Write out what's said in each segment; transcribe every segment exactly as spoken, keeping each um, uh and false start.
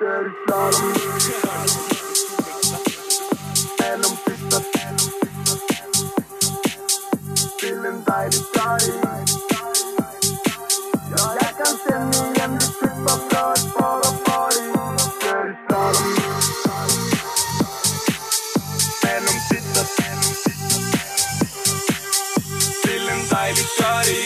kjører slalom mellom pista til en deilig party. Ja, jeg kan kjenne igjen de puppa fra et para-party. Kjører slalom mellom pista til en deilig party.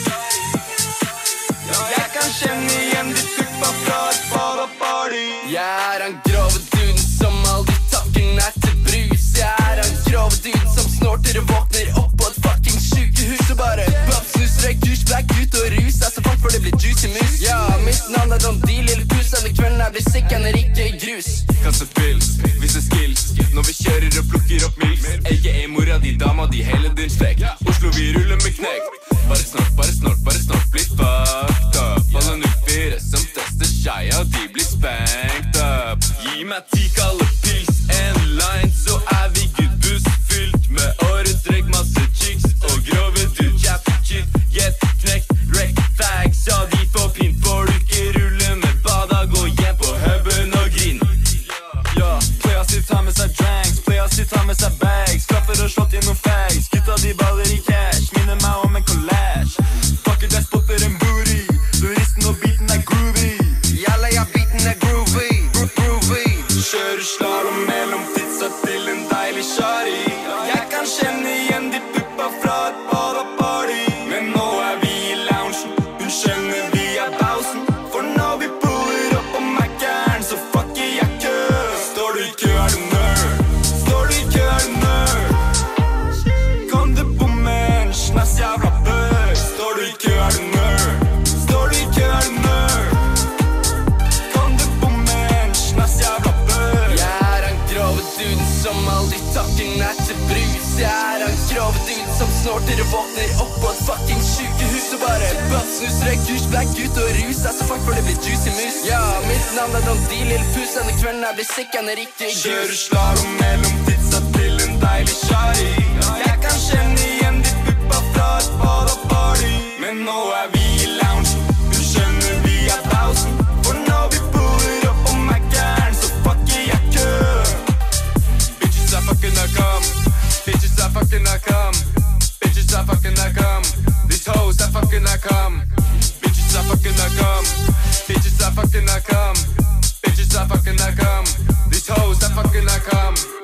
Ja, jeg kan kjenne igjen de puppa fra et para-party. Jeg er han grove duden som aldri takker nei til brus. Jeg er han grove duden som snorter og våkner opp på et fucking sykehus og bare pop, snus, røyk, dusj, black ut og rus. Altså folk for det blir juicy mus. Ja, mitt navn er Don D, lille pus. Denne kvelden jeg blir sick, han er ikke i grus. Kaste pils, vise skills når vi kjører og plukker opp mils. Aka mora di, dama di, hele din slekt. Oslo, vi ruller med knekt. Bare snort, bare snort, bare snort, blir fucked up. Alle null fire som tester seg, ja, de blir spanked up. Gi meg ti kalde pils, en line, så er vi good buss. Fylt med årets regg, masse chicks og grove dude. Kjapp, shit, get knekt, wreck, fags. Ja, de får pint, får du ikke rulle med bada. Gå hjem på hubben og grin. Ja, playa sitt har med seg dranks, playa sitt har med seg bags. Klapper og slått i noen fags, gutta de baller i cash. Minner meg om en collage. Fucker, jeg spotter en booty. Turisten og beaten er groovy. Jalla, ja, beaten er groovy, Gro groovy. Kjører slalom mellom pizza til en deilig shari. Jeg kan kjenne igjen de puppa fra et para-party. Men nå er vi i loungen, hun skjønner vi er pausen. For når vi puller opp på Mac-eren, så fucker jeg kø. Står du i kø, er du nerd? Står du i kø, er du nerd? Kan du bomme en snass jævla bøk? Står du i kø, er du nerd? Står du i kø, er du nerd? Kan du bomme en snass jævla bøk? Jeg er han grove duden som aldri takker nei til brus. Jeg er han grove duden som snorter og våkner opp på et fucking sykehus og bare pop, snus, røyk, dusj, black ut og rus. Altså fuck for det blir juicy mus. Ja, mitt navn er Don D, lille pus. Denne kvelden jeg blir sick, han er ikke i Kjører grus. slalom mellom pizza til en deilig shari. Jeg kan kjenne igjen de puppa fra et para-party. Men nå er vi i loungen, hun skjønner vi er pausen. For når vi puller opp på Mac-eren, så fucker jeg kø. Bitches er fucking a come. Bitches er fucking a come. Bitches er fucking a come. These hoes er fucking a come. Bitches er fucking a come. Bitches er fucking a come. Bitches er fucking a come. These hoes er fucking a come.